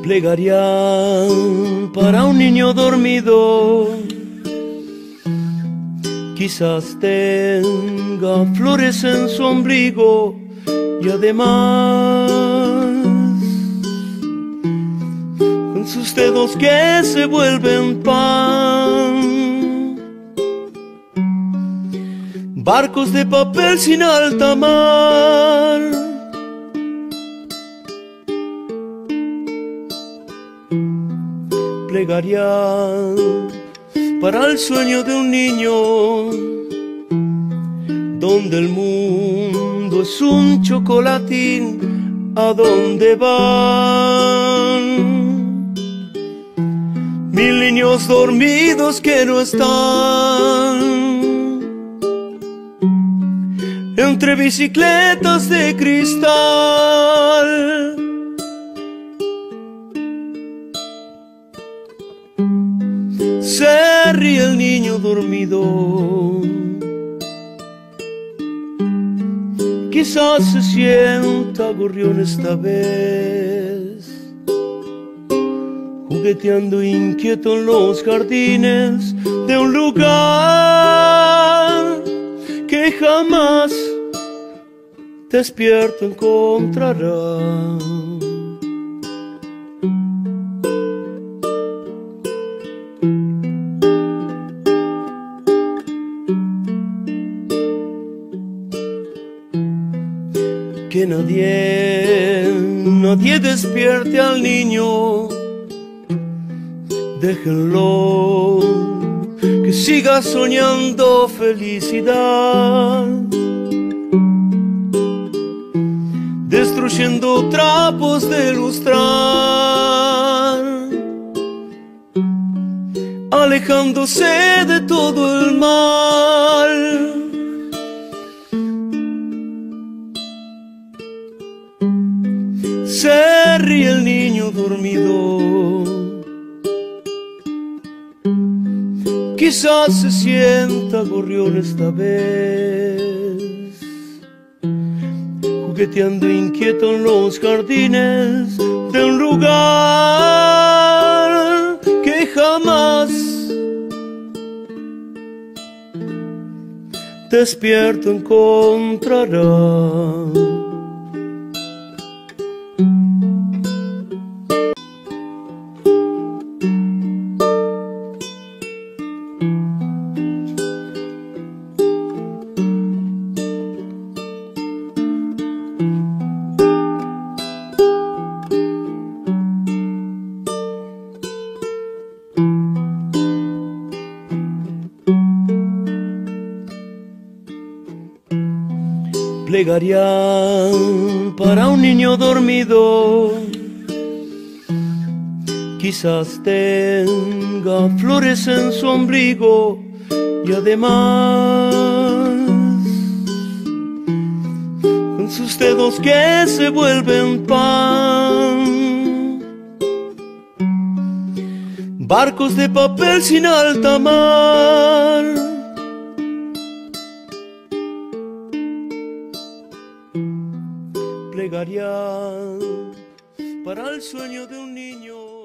Plegaria para un niño dormido, quizás tenga flores en su ombligo y además con sus dedos que se vuelven pan, barcos de papel sin alta mar. Plegaria para el sueño de un niño, donde el mundo es un chocolatín. ¿A dónde van? Mil niños dormidos que no están entre bicicletas de cristal. Se ríe el niño dormido, quizás se sienta gorrión esta vez, jugueteando inquieto en los jardines de un lugar que jamás despierto encontrará. Que nadie despierte al niño, déjenlo que siga soñando felicidad, destruyendo trapos de lustrar, alejándose de todo el mal. Se ríe el niño dormido, quizás se sienta gorrión esta vez, jugueteando inquieto en los jardines de un lugar que jamás despierto encontrará. Plegaria para un niño dormido, quizás tenga flores en su ombligo y además con sus dedos que se vuelven pan, barcos de papel sin alta mar. Plegaria para el sueño de un niño.